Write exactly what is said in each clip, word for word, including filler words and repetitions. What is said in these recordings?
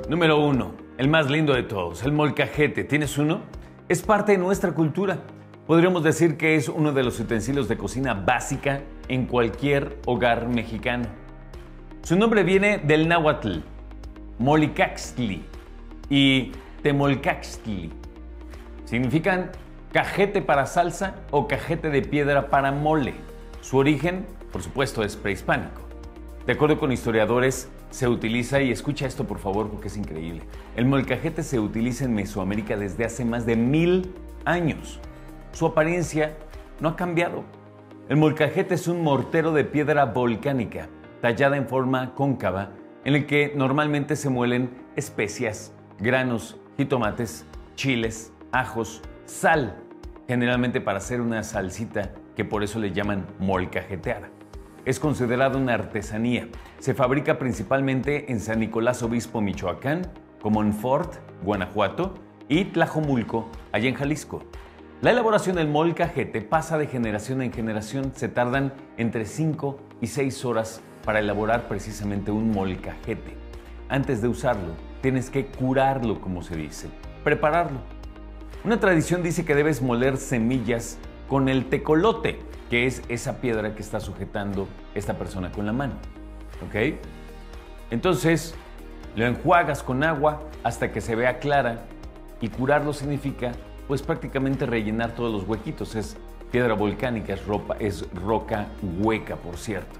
Número uno, el más lindo de todos, el molcajete. ¿Tienes uno? Es parte de nuestra cultura. Podríamos decir que es uno de los utensilios de cocina básica en cualquier hogar mexicano. Su nombre viene del náhuatl, molicaxtli y temolcaxtli. Significan cajete para salsa o cajete de piedra para mole. Su origen, por supuesto, es prehispánico. De acuerdo con historiadores, se utiliza, y escucha esto por favor porque es increíble, el molcajete se utiliza en Mesoamérica desde hace más de mil años. Su apariencia no ha cambiado. El molcajete es un mortero de piedra volcánica, tallada en forma cóncava, en el que normalmente se muelen especias, granos, jitomates, chiles, ajos, sal, generalmente para hacer una salsita que por eso le llaman molcajetear. Es considerada una artesanía. Se fabrica principalmente en San Nicolás Obispo, Michoacán, Comonfort, Guanajuato y Tlajomulco, allá en Jalisco. La elaboración del molcajete pasa de generación en generación. Se tardan entre cinco y seis horas para elaborar precisamente un molcajete. Antes de usarlo, tienes que curarlo, como se dice, prepararlo. Una tradición dice que debes moler semillas con el tecolote, que es esa piedra que está sujetando esta persona con la mano. ¿Ok? Entonces, lo enjuagas con agua hasta que se vea clara, y curarlo significa, pues prácticamente rellenar todos los huequitos. Es piedra volcánica, es, ropa, es roca hueca, por cierto.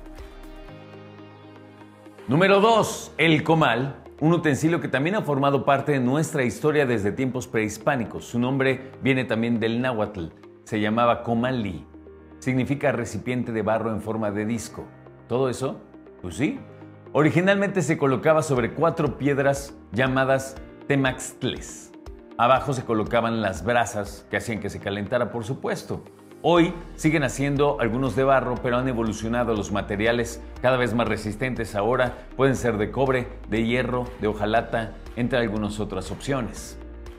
Número dos, el comal. Un utensilio que también ha formado parte de nuestra historia desde tiempos prehispánicos. Su nombre viene también del náhuatl. Se llamaba comali. Significa recipiente de barro en forma de disco. ¿Todo eso? Pues sí. Originalmente se colocaba sobre cuatro piedras llamadas temaxtles. Abajo se colocaban las brasas que hacían que se calentara, por supuesto. Hoy siguen haciendo algunos de barro, pero han evolucionado los materiales cada vez más resistentes. Ahora pueden ser de cobre, de hierro, de hojalata, entre algunas otras opciones.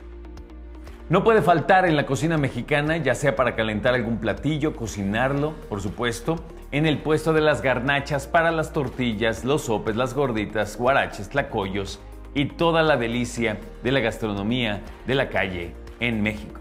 No puede faltar en la cocina mexicana, ya sea para calentar algún platillo, cocinarlo, por supuesto, en el puesto de las garnachas para las tortillas, los sopes, las gorditas, guaraches, tlacoyos y toda la delicia de la gastronomía de la calle en México.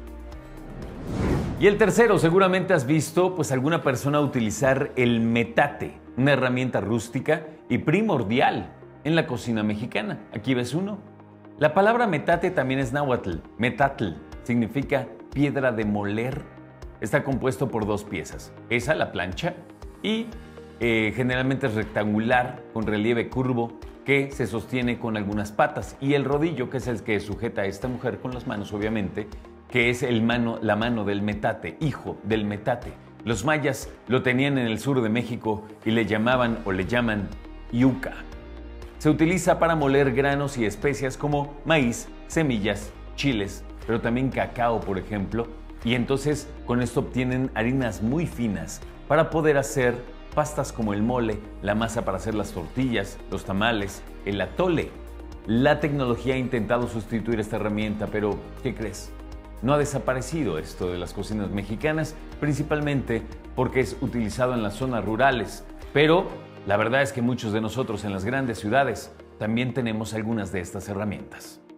Y el tercero, seguramente has visto pues alguna persona utilizar el metate, una herramienta rústica y primordial en la cocina mexicana. Aquí ves uno. La palabra metate también es náhuatl. Metatl significa piedra de moler. Está compuesto por dos piezas. Esa, la plancha, y eh, generalmente es rectangular, con relieve curvo, que se sostiene con algunas patas. Y el rodillo, que es el que sujeta a esta mujer con las manos, obviamente, que es el mano, la mano del metate, hijo del metate. Los mayas lo tenían en el sur de México y le llamaban o le llaman yuca. Se utiliza para moler granos y especias como maíz, semillas, chiles, pero también cacao, por ejemplo, y entonces con esto obtienen harinas muy finas para poder hacer pastas como el mole, la masa para hacer las tortillas, los tamales, el atole. La tecnología ha intentado sustituir esta herramienta, pero ¿qué crees? No ha desaparecido esto de las cocinas mexicanas, principalmente porque es utilizado en las zonas rurales, pero la verdad es que muchos de nosotros en las grandes ciudades también tenemos algunas de estas herramientas.